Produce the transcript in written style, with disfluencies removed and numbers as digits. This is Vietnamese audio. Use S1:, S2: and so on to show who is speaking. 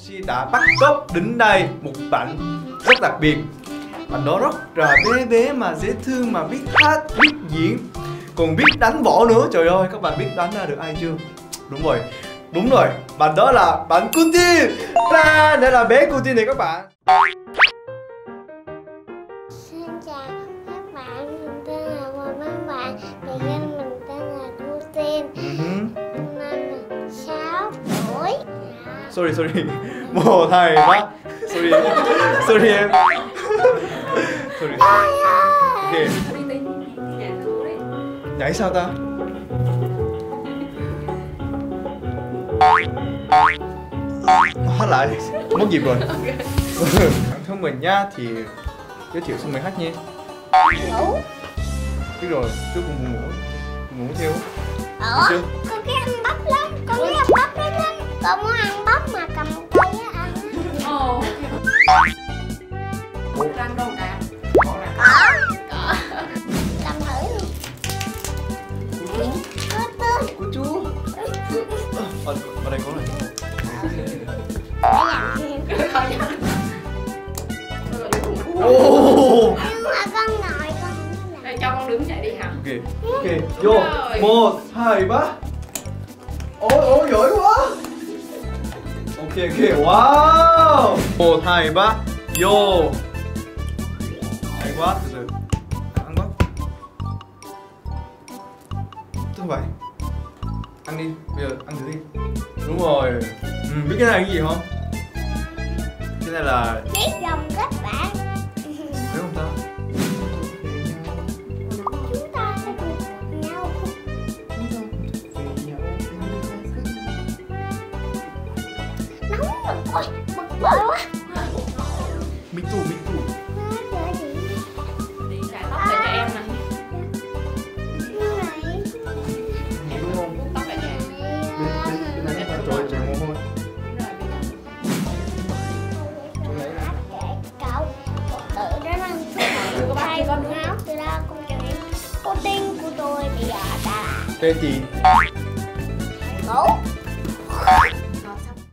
S1: Chi đã bắt cóc đến đây một bạn rất đặc biệt. Bạn đó rất là bé bé mà dễ thương, mà biết hát, biết diễn, còn biết đánh võ nữa. Trời ơi, các bạn biết đánh ra được ai chưa? Đúng rồi, bạn đó là bạn Cutie. Đây là bé Cutie này các bạn.
S2: Xin chào các bạn, mình tên là Hoàng Văn Bạn, biệt danh mình tên là Cutie. Năm nay mình 6 tuổi.
S1: Sorry. 1, 2, 3. Sorry em. Sorry. Ok. Nhảy sao ta? Hát lại, mất dịp rồi. Bản thân mình nhá thì giới thiệu xong mình hát nha.
S2: Ngủ.
S1: Biết rồi, chú cũng ngủ theo.
S2: Con cái ăn bắp lắm, con biết ăn bắp lắm. Con muốn ăn bắp mà cầm cây á ăn.
S3: Răng đâu cả.
S2: Có. Làm thử đi.
S1: Của chú. Ở đây có này.
S2: Nhưng mà con ngồi con
S3: Đây, cho con đứng dậy đi hả?
S1: Ok, vô. 1, 2, 3. Ôi, giỏi quá. Ok, wow. 1, 2, 3. Vô. Hay quá, từ từ. Ăn quá. Thôi vậy. Ăn đi, bây giờ ăn thử đi. Đúng rồi. Biết cái này là cái gì không? Cái này là
S2: biết dòng kết bạn.
S1: thấy không ta?
S2: Chúng ta sẽ cùng nhau. Nóng rồi, ôi, bực bội quá.
S1: Minh tù.
S3: Đi rải tóc lại cho em này.
S1: Đúng không?
S3: Vuốt tóc lại cho em.
S1: Bên này trời ơi, trời mồ hôi.
S2: Cậu tự đến ăn thuốc thay con áo từ đó con chào em. Cô tiên của tôi bây giờ đã
S1: Tên gì?
S2: ngủ.